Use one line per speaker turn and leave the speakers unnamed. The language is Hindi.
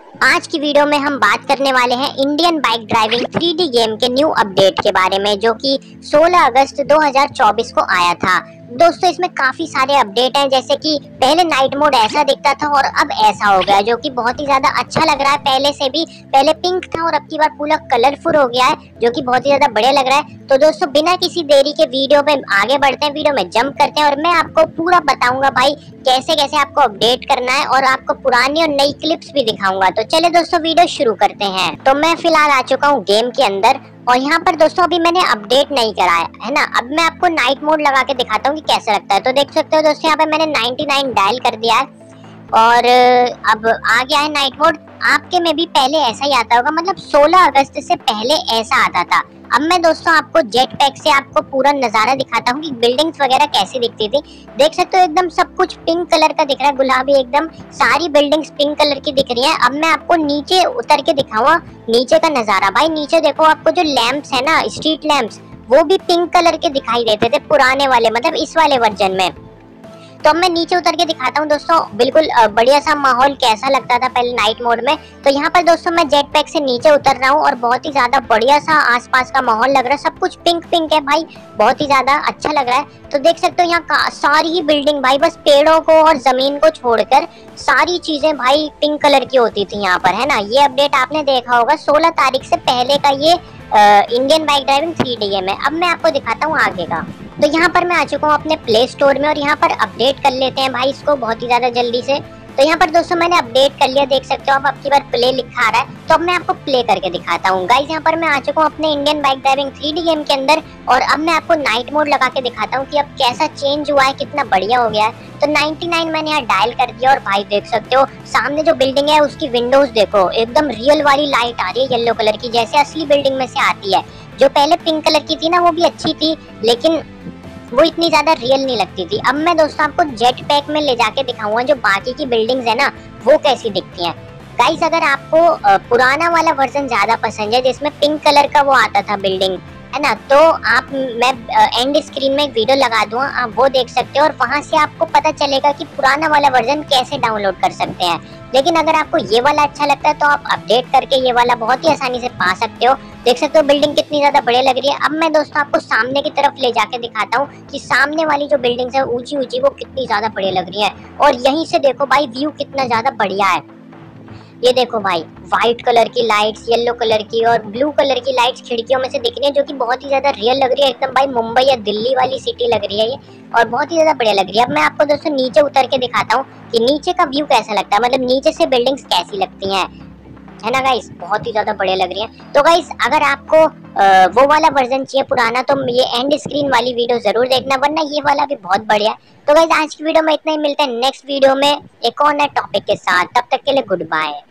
आज की वीडियो में हम बात करने वाले हैं Indian bike driving 3D game के न्यू अपडेट के बारे में, जो कि 16 अगस्त 2024 को आया था। दोस्तों इसमें काफी सारे अपडेट हैं, जैसे कि पहले नाइट मोड ऐसा दिखता था और अब ऐसा हो गया, जो कि बहुत ही ज्यादा अच्छा लग रहा है। पहले से भी, पहले पिंक था और अब की बार पूरा कलरफुल हो गया है, जो कि बहुत ही ज्यादा बढ़िया लग रहा है। तो दोस्तों बिना किसी देरी के वीडियो में आगे बढ़ते हैं, वीडियो में जंप करते हैं और मैं आपको पूरा बताऊंगा भाई कैसे कैसे आपको अपडेट करना है, और आपको पुरानी और नई क्लिप्स भी दिखाऊंगा। तो चलिए दोस्तों वीडियो शुरू करते हैं। तो मैं फिलहाल आ चुका हूँ गेम के अंदर, और यहाँ पर दोस्तों अभी मैंने अपडेट नहीं करा है ना। अब मैं आपको नाइट मोड लगा के दिखाता हूँ कि कैसे लगता है। तो देख सकते हो दोस्तों, यहाँ पे मैंने 99 डायल कर दिया है और अब आ गया है नाइट मोड। आपके में भी पहले ऐसा ही आता होगा, मतलब 16 अगस्त से पहले ऐसा आता था। अब मैं दोस्तों आपको जेट पैक से आपको पूरा नजारा दिखाता हूँ कि बिल्डिंग्स वगैरह कैसी दिखती थी। देख सकते हो एकदम सब कुछ पिंक कलर का दिख रहा है, गुलाबी एकदम सारी बिल्डिंग्स पिंक कलर की दिख रही है। अब मैं आपको नीचे उतर के दिखाऊंगा नीचे का नजारा। भाई नीचे देखो, आपको जो लैंप्स है ना, स्ट्रीट लैंप्स, वो भी पिंक कलर के दिखाई देते थे पुराने वाले, मतलब इस वाले वर्जन में। तो अब मैं नीचे उतर के दिखाता हूँ दोस्तों बिल्कुल बढ़िया सा माहौल कैसा लगता था पहले नाइट मोड में। तो यहाँ पर दोस्तों मैं जेट पैक से नीचे उतर रहा हूँ और बहुत ही ज्यादा बढ़िया सा आसपास का माहौल लग रहा है। सब कुछ पिंक पिंक है भाई, बहुत ही ज्यादा अच्छा लग रहा है। तो देख सकते हो यहाँ सारी ही बिल्डिंग भाई, बस पेड़ों को और जमीन को छोड़कर सारी चीजें भाई पिंक कलर की होती थी यहाँ पर, है ना। ये अपडेट आपने देखा होगा 16 तारीख से पहले का, ये Indian bike driving 3D game है। अब मैं आपको दिखाता हूँ आगे का। तो यहाँ पर मैं आ चुका हूँ अपने प्ले स्टोर में, और यहाँ पर अपडेट कर लेते हैं भाई इसको बहुत ही ज्यादा जल्दी से। तो यहाँ पर दोस्तों मैंने अपडेट कर लिया, देख सकते हो अब आपकी बार प्ले लिखा आ रहा है। तो अब मैं आपको प्ले करके दिखाता हूँ गाइस। यहाँ पर मैं आ चुका हूँ अपने Indian bike driving 3D game के अंदर, और अब मैं आपको नाइट मोड लगा के दिखाता हूँ कि अब कैसा चेंज हुआ है, कितना बढ़िया हो गया है। तो 99 मैंने यहाँ डायल कर दिया, और भाई देख सकते हो सामने जो बिल्डिंग है उसकी विंडोज देखो, एकदम रियल वाली लाइट आ रही है येलो कलर की, जैसे असली बिल्डिंग में से आती है। जो पहले पिंक कलर की थी ना, वो भी अच्छी थी, लेकिन वो इतनी ज्यादा रियल नहीं लगती थी। अब मैं दोस्तों आपको जेट पैक में ले जाके दिखाऊंगा जो बाकी की बिल्डिंग्स है ना, वो कैसी दिखती हैं। गाइस अगर आपको पुराना वाला वर्जन ज्यादा पसंद है, जिसमें पिंक कलर का वो आता था बिल्डिंग, है ना, तो मैं एंड स्क्रीन में एक वीडियो लगा दूंगा, आप वो देख सकते हो और वहां से आपको पता चलेगा कि पुराना वाला वर्जन कैसे डाउनलोड कर सकते हैं। लेकिन अगर आपको ये वाला अच्छा लगता है तो आप अपडेट करके ये वाला बहुत ही आसानी से पा सकते हो। देख सकते हो बिल्डिंग कितनी ज्यादा बढ़िया लग रही है। अब मैं दोस्तों आपको सामने की तरफ ले जाके दिखाता हूँ कि सामने वाली जो बिल्डिंग्स है ऊंची ऊंची, वो कितनी ज्यादा बढ़िया लग रही है। और यहीं से देखो भाई व्यू कितना ज्यादा बढ़िया है। ये देखो भाई, व्हाइट कलर की लाइट्स, येलो कलर की और ब्लू कलर की लाइट्स खिड़कियों में से दिख रही है, जो कि बहुत ही ज्यादा रियल लग रही है, एकदम भाई मुंबई या दिल्ली वाली सिटी लग रही है ये, और बहुत ही ज्यादा बढ़िया लग रही है। अब मैं आपको दोस्तों नीचे उतर के दिखाता हूँ कि नीचे का व्यू कैसा लगता है, मतलब नीचे से बिल्डिंग्स कैसी लगती हैं, है ना गाइस, बहुत ही ज्यादा बढ़िया लग रही है। तो गाइस अगर आपको वो वाला वर्जन चाहिए पुराना, तो ये एंड स्क्रीन वाली वीडियो जरूर देखना, वरना ये वाला भी बहुत बढ़िया है। तो गाइस आज की वीडियो में इतना ही, मिलते हैं नेक्स्ट वीडियो में एक और नए टॉपिक के साथ। तब तक के लिए गुड बाय।